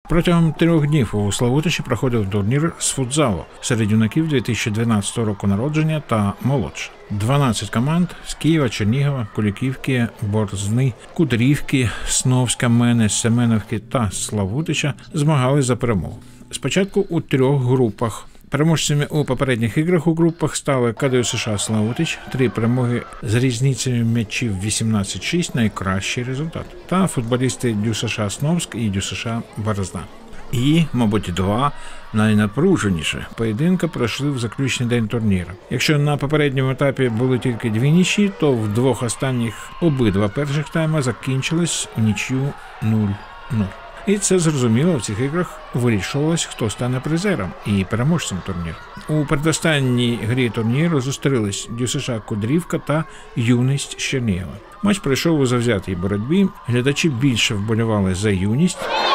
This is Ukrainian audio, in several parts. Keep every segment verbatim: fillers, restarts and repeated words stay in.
Протягом трьох днів у Славутичі проходив турнір з футзалу серед юнаків дві тисячі дванадцятого року народження та молодше. дванадцять команд з Києва, Чернігова, Куликівки, Борзни, Кудрівки, Сновська, Мене, Семеновки та Славутича змагались за перемогу. Спочатку у трьох групах. Переможцями у попередніх іграх у групах стали КДЮСШ Славутич, три перемоги з різницею м'ячів вісімнадцять шість, найкращий результат, та футболісти ДЮСШ Сновськ і ДЮСШ Борозна. І, мабуть, два найнапруженіші поєдинки пройшли в заключний день турніру. Якщо на попередньому етапі були тільки дві нічі, то в двох останніх обидва перших тайми закінчились у нічю нуль нуль. І це зрозуміло, в цих іграх вирішувалось, хто стане призером і переможцем турніру. У передостанній грі турніру зустрілись ДЮСШ Кудрівка та Юність Чернігова. Матч пройшов у завзятій боротьбі, глядачі більше вболівали за Юність.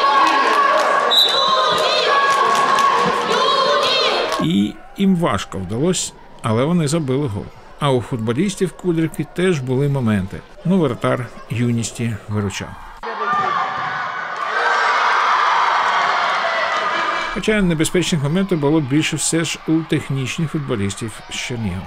І їм важко вдалося, але вони забили гол. А у футболістів Кудрівки теж були моменти. Ну, воротар Юністі виручав. Хоча небезпечних моментів було більше все ж у технічних футболістів з Чернігова.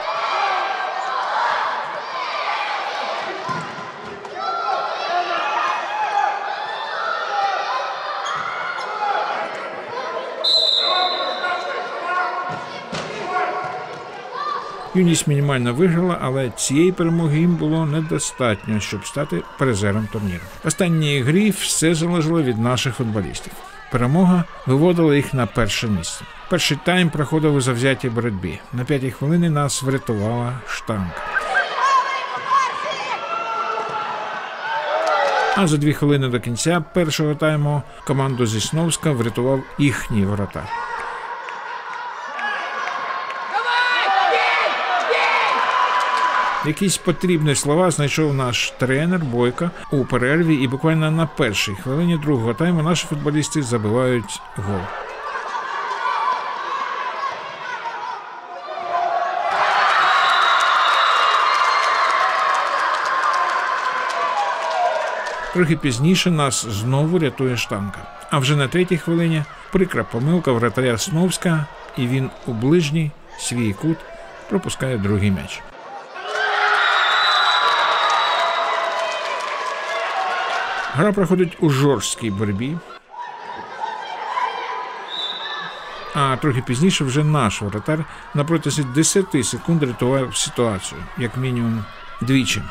Юність мінімально виграла, але цієї перемоги їм було недостатньо, щоб стати призером турніру. В останній грі все залежало від наших футболістів. Перемога виводила їх на перше місце. Перший тайм проходив у завзятій боротьбі. На п'ятій хвилині нас врятувала штанга. А за дві хвилини до кінця першого тайму команду зі Сновська врятував їхній воротар. Якісь потрібні слова знайшов наш тренер Бойко у перерві, і буквально на першій хвилині другого тайму наші футболісти забивають гол. Трохи пізніше нас знову рятує штанга. А вже на третій хвилині прикра помилка вратаря Сновська, і він у ближній свій кут пропускає другий м'яч. Гра проходить у жорсткій боротьбі, а трохи пізніше вже наш воротар на протязі десяти секунд рятував ситуацію, як мінімум двічі.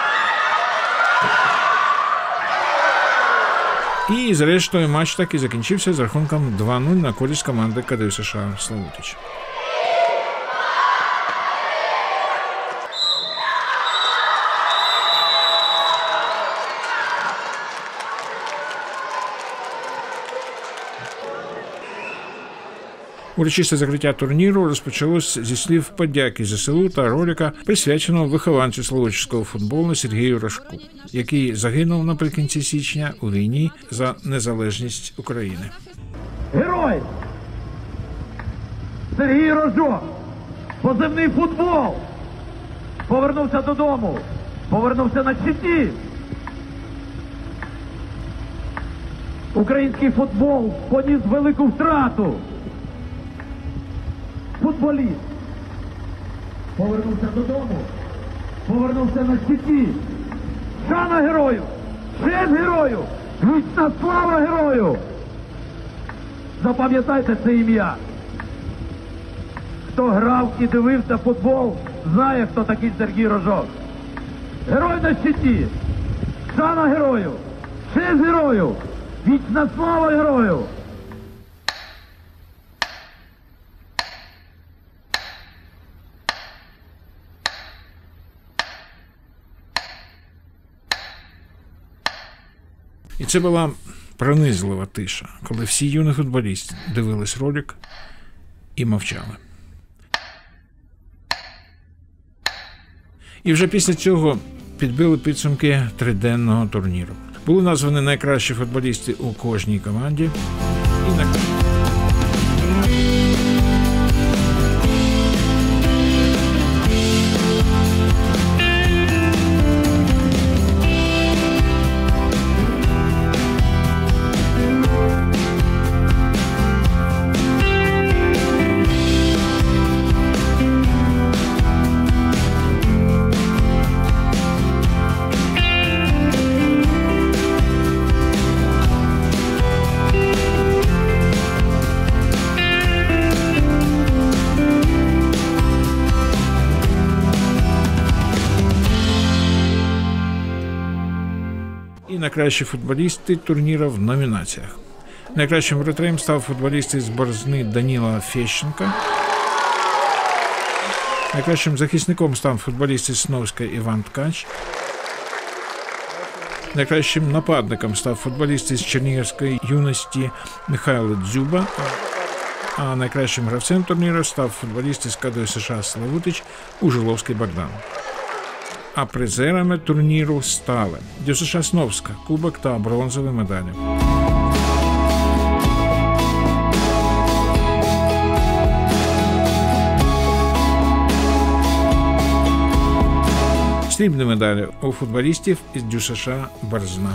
І зрештою матч так і закінчився з рахунком два нуль на користь команди КДЮСШ Славутич. Урочисте закриття турніру розпочалось зі слів подяки ЗСУ та ролика, присвяченого вихованцю славутичського футболу Сергію Рожку, який загинув наприкінці січня у війні за незалежність України. Герой! Сергій Рожок! Позивний футбол! Повернувся додому! Повернувся на щиті! Український футбол поніс велику втрату! Футболіст повернувся додому, повернувся на щиті. Шана герою! Честь герою! Вічна слава герою! Запам'ятайте це ім'я. Хто грав і дивився футбол, знає, хто такий Сергій Рожок. Герой на щиті! Шана герою! Честь герою! Вічна слава герою! І це була пронизлива тиша, коли всі юні футболісти дивились ролик і мовчали. І вже після цього підбили підсумки триденного турніру. Були названі найкращі футболісти у кожній команді. І на... найкращі футболісти турніру в номінаціях. Найкращим воротарем став футболіст із Борзни Даніла Фещенка. Найкращим захисником став футболіст із Сновська Іван Ткач. Найкращим нападником став футболіст із Чернігівської юності Михайло Дзюба. А найкращим гравцем турніру став футболіст із ка де ес ес а Славутич Ужиловський Богдан. А призерами турніру стали ді ес ес а Сновська, кубок та бронзові медалі. Срібні медалі у футболістів із ді ес ес а Борзна.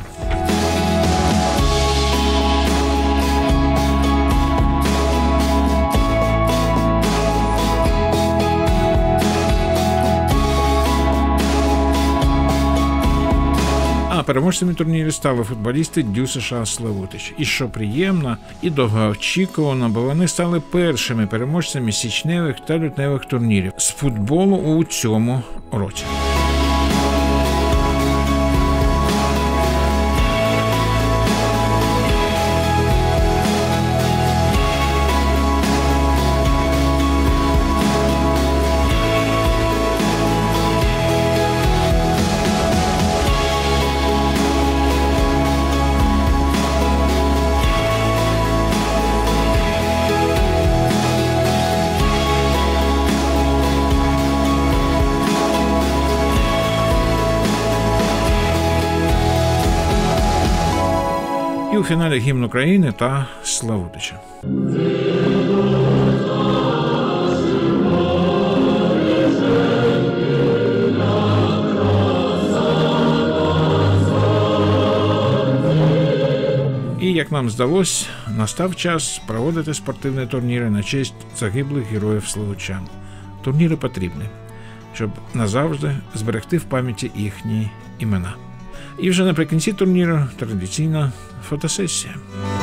А переможцями турніру стали футболісти ді ес ес а Славутич. І що приємно і довгоочікувано, бо вони стали першими переможцями січневих та лютневих турнірів з футболу у цьому році. І у фіналі гімн України та Славутича. І, як нам здалось, настав час проводити спортивні турніри на честь загиблих героїв славутчан. Турніри потрібні, щоб назавжди зберегти в пам'яті їхні імена. І вже наприкінці турніру традиційна фотосесія.